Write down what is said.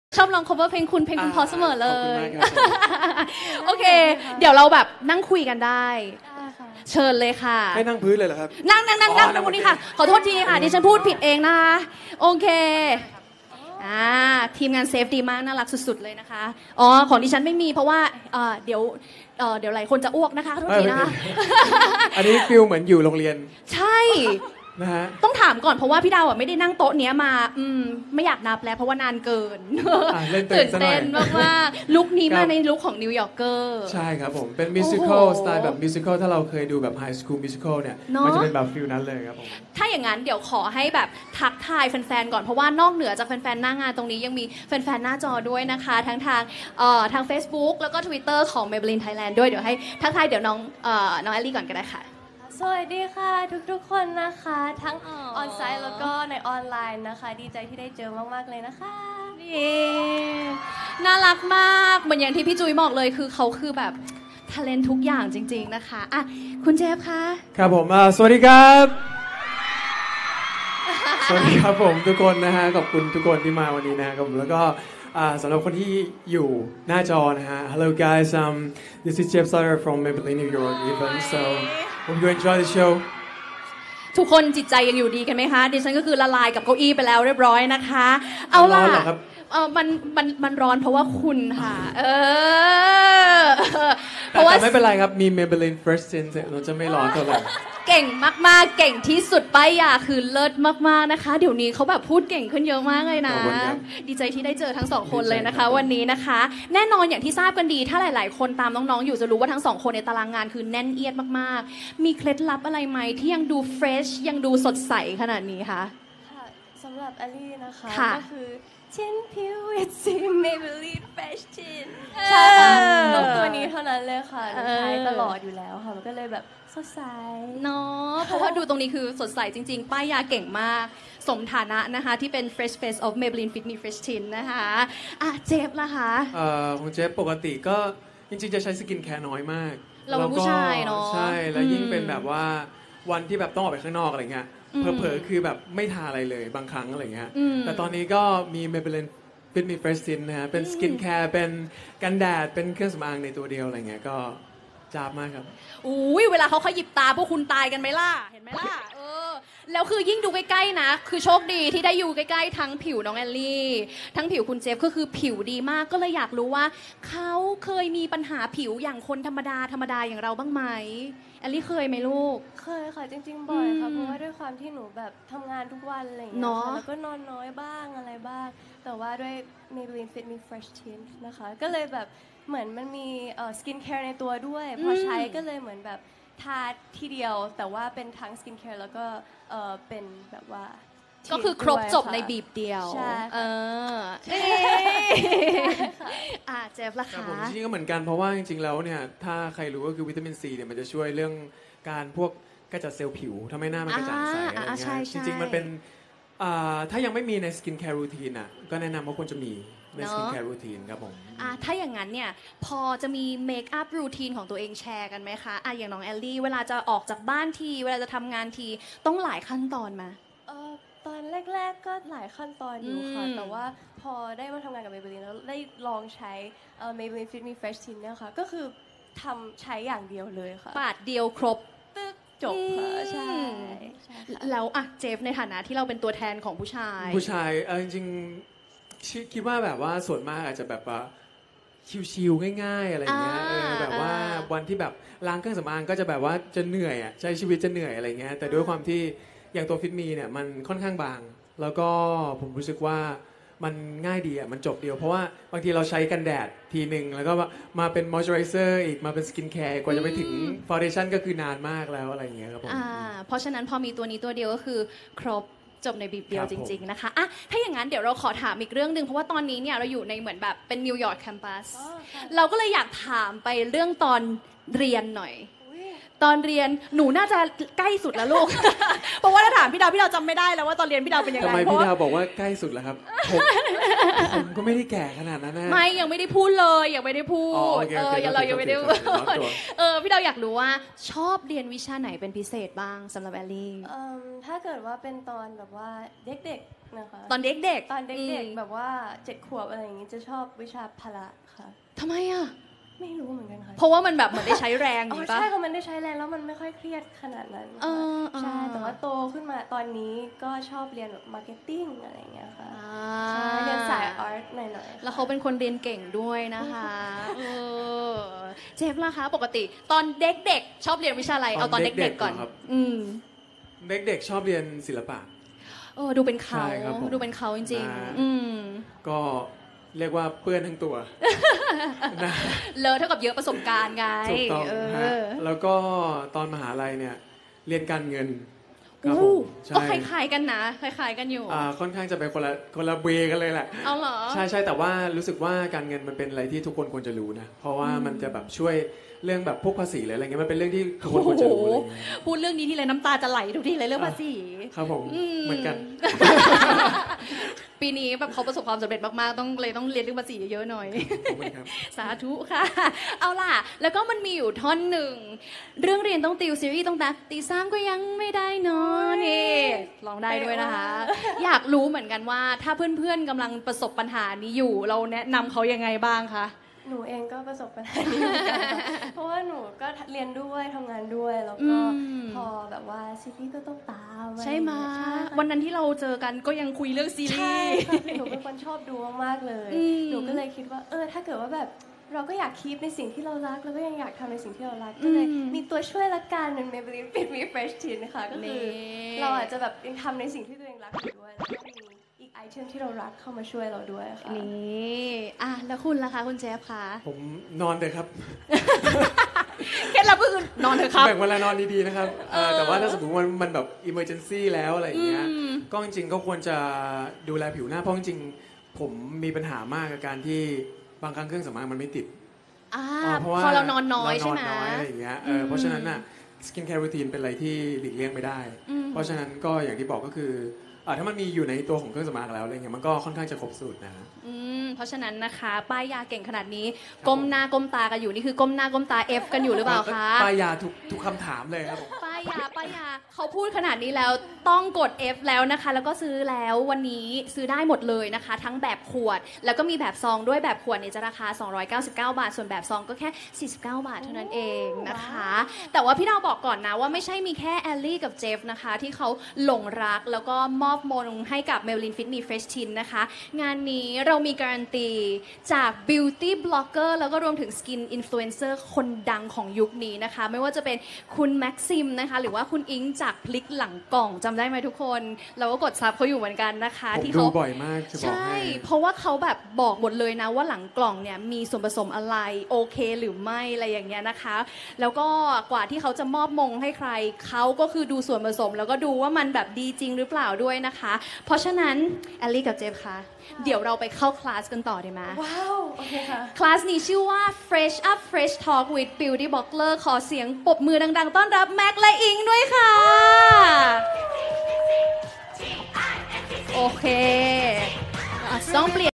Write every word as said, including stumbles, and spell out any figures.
ชอบร้อง cover เพลงคุณเพลงคุณพอเสมอเลยโอเคเดี๋ยวเราแบบนั่งคุยกันได้เชิญเลยค่ะให้นั่งพื้นเลยเหรอครับนั่งนั่งนั่งนั่งตรงนี้ค่ะขอโทษทีค่ะดิฉันพูดผิดเองนะคะโอเคอ่าทีมงานเซฟดีมากน่ารักสุดๆเลยนะคะอ๋อของดิฉันไม่มีเพราะว่าเดี๋ยวเดี๋ยวหลายคนจะอ้วกนะคะโทษทีนะคะอันนี้ฟิลเหมือนอยู่โรงเรียนใช่นะฮะต้องถามก่อนเพราะว่าพี่ดาวอ่ะไม่ได้นั่งโต๊ะเนี้ยมาอืมไม่อยากนับแล้วเพราะว่านานเกินตื่นเต้นมากๆลุคนี้มาในลุคของนิวยอร์กเกอร์ใช่ครับผมเป็นมิวสิควลสไตล์แบบมิวสิควลถ้าเราเคยดูแบบไฮสคูลมิวสิควลเนี่ยมันจะเป็นแบบฟิลนั้นเลยครับผมถ้าอย่างนั้นเดี๋ยวขอให้แบบทักทายแฟนๆก่อนเพราะว่านอกเหนือจากแฟนๆหน้างานตรงนี้ยังมีแฟนๆหน้าจอด้วยนะคะทั้งทางเอ่อทาง Facebook แล้วก็ Twitter ของ Maybelline Thailand ด้วยเดี๋ยวให้ทักทายเดี๋ยวน้องเอ่อน้องแอลลี่ก่อนก็ได้ค่ะสวัสดีค่ะทุกๆคนนะคะทั้งออนไซต์แล้วก็ในออนไลน์นะคะดีใจที่ได้เจอมากๆเลยนะคะน่ารักมากเหมือนอย่างที่พี่จุ้ยบอกเลยคือเขาคือแบบทาเลนต์ทุกอย่างจริงๆนะคะอ่ะคุณเจฟคะครับผมสวัสดีครับสวัสดีครับผมทุกคนนะฮะขอบคุณทุกคนที่มาวันนี้นะครับผมแล้วก็สำหรับคนที่อยู่หน้าจอนะฮะ Hello guys um this is Jeff Sutter from Maybelline New York even so hope you enjoy the show ทุกคนจิตใจยังอยู่ดีกันไหมคะดิฉันก็คือละลายกับเก้าอี้ไปแล้วเรียบร้อยนะคะเอาล่ะเออมันมันมันร้อนเพราะว่าคุณค่ะเออเพราะว่าไม่เป็นไรครับมี Maybelline First Tint เราจะไม่ร้อนเท่าไหร่เก่งมากๆเก่งที่สุดป้ายยาคือเลิศมากๆนะคะเดี๋ยวนี้เขาแบบพูดเก่งขึ้นเยอะมากเลยนะดีใจที่ได้เจอทั้งสองคนเลยนะคะวันนี้นะคะแน่นอนอย่างที่ทราบกันดีถ้าหลายๆคนตามน้องๆอยู่จะรู้ว่าทั้งสองคนในตารางงานคือแน่นเอียดมากๆมีเคล็ดลับอะไรไหมที่ยังดูเฟรชยังดูสดใสขนาดนี้คะค่ะสำหรับแอลลี่นะคะก็คือชินผิววิตซี Maybelline Fresh Tint ใช่ค่ะต้องตัวนี้เท่านั้นเลยค่ะใช้ตลอดอยู่แล้วค่ะมันก็เลยแบบสดใสเนาะเพราะว่าดูตรงนี้คือสดใสจริงๆป้ายยาเก่งมากสมฐานะนะคะที่เป็น Fresh Face of Maybelline Fit Me Fresh Tint นะคะอ่ะเจฟล่ะคะเอ่อของเจฟปกติก็จริงๆจะใช้สกินแคร์น้อยมากเราเป็นผู้ชายเนาะใช่แล้วยิ่งเป็นแบบว่าวันที่แบบต้องออกไปข้างนอกอะไรเงี้ยเผลอๆคือแบบไม่ทาอะไรเลยบางครั้งอะไรเงี้ยแต่ตอนนี้ก็มี Maybelline Fit Me Fresh Tint นะฮะเป็นสกินแคร์เป็นกันแดดเป็นเครื่องสำอางในตัวเดียวอะไรเงี้ยก็จ้าบมากครับอุ้ยเวลาเขาขยิบตาพวกคุณตายกันไหมล่ะเห็นไหมล่ะเออแล้วคือยิ่งดูใกล้ๆนะคือโชคดีที่ได้อยู่ใกล้ๆทั้งผิวน้องแอลลี่ทั้งผิวคุณเจฟก็คือผิวดีมากก็เลยอยากรู้ว่าเขาเคยมีปัญหาผิวอย่างคนธรรมดาธรรมดาอย่างเราบ้างไหมแอลลี่เคยไหมลูกเคยค่ะจริงๆบ่อยค่ะเพราะว่าด้วยความที่หนูแบบทำงานทุกวันอะไรอย่างเงี้ยแล้วก็นอนน้อยบ้างอะไรบ้างแต่ว่าด้วย Maybelline Fit Me Fresh Tint นะคะก็เลยแบบเหมือนมันมีสกินแคร์ในตัวด้วยพอใช้ก็เลยเหมือนแบบทาทีเดียวแต่ว่าเป็นทั้งสกินแคร์แล้วก็เป็นแบบว่าก็คือครบจบในบีบเดียวใช่เอออ่ะเจฟล่ะคะผมจริงๆก็เหมือนกันเพราะว่าจริงๆแล้วเนี่ยถ้าใครรู้ก็คือวิตามินซีเนี่ยมันจะช่วยเรื่องการพวกกระจัดเซลล์ผิวทำให้หน้ามันกระจ่างใสอะไรเงี้ยจริงๆมันเป็นถ้ายังไม่มีในสกินแคร์รูทีนอ่ะก็แนะนำว่าควรจะมีในสกินแคร์รูทีนครับผมอ่ะถ้าอย่างนั้นเนี่ยพอจะมีเมคอัพรูทีนของตัวเองแชร์กันไหมคะอ่ะอย่างน้องแอลลี่เวลาจะออกจากบ้านทีเวลาจะทำงานทีต้องหลายขั้นตอนไหมเออตอนแรกๆก็หลายขั้นตอนอยู่ค่ะแต่ว่าพอได้มาทำงานกับ Maybelline แล้วได้ลองใช้ Maybelline Fit Me Fresh Tint เนี่ยค่ะก็คือทำใช้อย่างเดียวเลยค่ะปาดเดียวครบตึ๊กจบค่ะใช่แล้วอ่ะเจฟในฐานะที่เราเป็นตัวแทนของผู้ชายผู้ชายจริงๆคิดว่าแบบว่าส่วนมากอาจจะแบบว่าชิวๆง่ายๆอะไรเงี้ยแบบว่าวันที่แบบล้างเครื่องสำอางก็จะแบบว่าจะเหนื่อยอ่ะใช้ชีวิตจะเหนื่อยอะไรเงี้ยแต่ด้วยความที่อย่างตัวฟิตมีเนี่ยมันค่อนข้างบางแล้วก็ผมรู้สึกว่ามันง่ายดีอ่ะมันจบเดียวเพราะว่าบางทีเราใช้กันแดดทีหนึ่งแล้วก็มาเป็นมอยส์เจอไรเซอร์อีกมาเป็นสกินแคร์กว่าจะไปถึงฟาวเดชั่นก็คือนานมากแล้วอะไรเงี้ยครับผมเพราะฉะนั้นพอมีตัวนี้ตัวเดียวก็คือครบจบในบีบเดียวจริงๆนะคะอ่ะถ้าอย่างนั้นเดี๋ยวเราขอถามอีกเรื่องนึงเพราะว่าตอนนี้เนี่ยเราอยู่ในเหมือนแบบเป็นนิวยอร์กแคมปัสเราก็เลยอยากถามไปเรื่องตอนเรียนหน่อยตอนเรียนหนูน่าจะใกล้สุดแล้วลูก เพราะว่าถ้าถามพี่ดาวพี่ดาวจำไม่ได้แล้วว่าตอนเรียนพี่ดาวเป็นยังไงทำไมเพพี่ราะว่าดาวบอกว่าใกล้สุดแล้วครับผมผมก็ไม่ได้แก่ขนาดนั้นนะไม่ยังไม่ได้พูดเลยยังไม่ได้พูอ๋อดโอเคเอโออเคยังเรายังไม่ได้โอพูเคดโอเคเออพี่ดาวอยากรู้ว่าชอบเรียนวิชาไหนเป็นพิเศษบ้างสำหรับแอลลี่เอิ่มถ้าเกิดว่าเป็นตอนแบบว่าเด็กๆนะคะตอนเด็กๆตอนเด็กอืมๆแบบว่าเจ็ดขวบอะไรอย่างงี้จะชอบวิชาพละค่ะทำไมอ่ะไม่รู้เหมือนกันค่ะเพราะว่ามันแบบเหมือนได้ใช้แรงออ๋อย่างปะใช่ค่ะมันได้ใช้แรงแล้วมันไม่ค่อยเครียดขนาดนั้นเอค่ะอใช่เออแต่ว่าโตขึ้นมาตอนนี้ก็ชอบเรียนแบบมาร์เก็ตติ้งอะไรอย่างเงี้ยค่ะอ่าใช่เรียนสายอาร์ตหน่อยๆแล้วเขาเป็นคนเรียนเก่งด้วยนะคะเออเจฟล่ะคะปกติ ตอนเด็กๆชอบเรียนวิชาอะไรเอาตอนเด็กๆก่อนครับอืมเด็กๆชอบเรียนศิลปะเออดูเป็นเขาใช่ครับผมดูเป็นเขาจริงนะๆอืมก็เรียกว่าเปื้อนทั้งตัวนะเลอะเท่ากับเยอะประสบการณ์ไงถูกต้องเอฮะอแล้วก็ตอนมหาลัยเนี่ยเรียนการเงินครับผอู้มก็ใช่คล้ายๆกันนะคล้ายๆกันอยู่อ่าค่อนข้างจะไปคนละคนละเวกันเลยแหละเอาเหรอใช่ใช่แต่ว่ารู้สึกว่าการเงินมันเป็นอะไรที่ทุกคนควรจะรู้นะ เพราะว่ามันจะแบบช่วยเรื่องแบบพวกภาษีหรืออะไรเงี้ยมันเป็นเรื่องที่ทุกคนควรจะรู้อะไรเงี้ยพูดเรื่องนี้ที่ไรน้ำตาจะไหลทุกทีเลยเรื่องภาษีครับผมอืมเหมือนกันปีนี้แบบเขาประสบความสำเร็จมากๆต้องเลยต้องเรียนเรื่องภาษีเยอะๆหน่อยขอบคุณครับสาธุค่ะ เอาล่ะ แล้วก็มันมีอยู่ท่อนหนึ่ง เรื่องเรียนต้องติวซีรีส์ต้องแบบตีซ้ำก็ยังไม่ได้เนอะนี่ลองได้ด้วยนะคะ อยากรู้เหมือนกันว่าถ้าเพื่อนๆกำลังประสบปัญหานี้อยู่ เราแนะนำเขายังไงบ้างคะหนูเองก็ประสบปัญหานี้เหมือนกันค่ะ เพราะว่าหนูก็เรียนด้วยทำงานด้วยแล้วก็อืมพอแบบว่าซีรีส์ก็ต้องตามใช่ไหมอะไรอย่างเงี้ยใช่ค่ะวันนั้นที่เราเจอกันก็ยังคุยเรื่องซีรีใช่ส์ค่ะหนูเป็นคนชอบดูมากๆเลยอืมหนูก็เลยคิดว่าเออถ้าเกิดว่าแบบเราก็อยากคีปในสิ่งที่เรารักแล้วก็ยังอยากทำในสิ่งที่เรารักก็เลยมีตัวช่วยละกันเป็น Maybelline Fit Me Fresh Tint นะคะก็คือเราอาจจะแบบยังทำในสิ่งที่ตัวเองรักอยู่ด้วยแล้วก็มีอีกไอเทมที่เรารักเข้ามาช่วยเราด้วยค่ะนี่อ่ะแล้วคุณล่ะคะคุณเจฟคะผมนอนเลยครับเคล็ดลับก็คือนอนเถอะครับแบ่งเวลานอนดีๆนะครับเอ่อแต่ว่าถ้าสมมติว่ามันแบบ emergency แล้วอะไรอย่างเงี้ยอืมก็จริงๆก็ควรจะดูแลผิวหน้าเพราะจริงๆผมมีปัญหามากกับการที่บางครั้งเครื่องสำอางมันไม่ติดอ่าอ่าเพราะว่าพอเรานอนน้อยใช่ไหมเรานอนน้อยอะไรอย่างเงี้ยเอออืมเพราะฉะนั้นน่ะสกินแคร์รูทีนเป็นอะไรที่หลีกเลี่ยงไม่ได้อืมเพราะฉะนั้นก็อย่างที่บอกก็คืออ่าถ้ามันมีอยู่ในตัวของเครื่องสำอางแล้วอะไรเงี้ยมันก็ค่อนข้างจะครบสูตรนะอืมเพราะฉะนั้นนะคะ ป้ายยาเก่งขนาดนี้ ก้มหน้าก้มตากันอยู่นี่คือก้มหน้าก้มตา F กันอยู่หรือเปล่าคะป้ายยาทุกทุกคำถามเลยครับผมป้ายยาป้ายยาเขาพูดขนาดนี้แล้วต้องกด F แล้วนะคะ แล้วก็ซื้อแล้ววันนี้ซื้อได้หมดเลยนะคะ ทั้งแบบขวด แล้วก็มีแบบซองด้วยแบบขวดเนี่ยจะราคา สองร้อยเก้าสิบเก้า บาท ส่วนแบบซองก็แค่ สี่สิบเก้า บาทเท่านั้นเองนะคะ แต่ว่าพี่ดาวบอกก่อนนะว่าไม่ใช่มีแค่แอลลี่กับเจฟนะคะ ที่เขาหลงรักแล้วก็มอบมงให้กับ Maybelline Fit Me Fresh Tint นะคะ งานนี้เรามีการันตีจาก Beauty Blogger แล้วก็รวมถึง Skin Influencer คนดังของยุคนี้นะคะ ไม่ว่าจะเป็นคุณแม็กซิมนะคะ หรือว่าคุณอิงจากพลิกหลังกล่องจำได้ไหมทุกคน เราก็กดซับเขาอยู่เหมือนกันนะคะผมที่ดูเขาบ่อยมากจะบอกใช่ให้เพราะว่าเขาแบบบอกหมดเลยนะว่าหลังกล่องเนี่ยมีส่วนผสมอะไรโอเคหรือไม่อะไรอย่างเงี้ยนะคะ แล้วก็กว่าที่เขาจะมอบมงให้ใครเขาก็คือดูส่วนผสม แล้วก็ดูว่ามันแบบดีจริงหรือเปล่าด้วยนะคะ เพราะฉะนั้นแอลลี่กับเจฟคะเดี๋ยวเราไปเข้าคลาสกันต่อดีไหมว้าว โอเคค่ะคลาสนี้ชื่อว่า Fresh Up Fresh Talk with Beauty Blogger ขอเสียงปรบมือดังๆ ต้อนรับแม็กและอิงด้วยค่ะ โอเคอ่ะต้องเปลี่ยน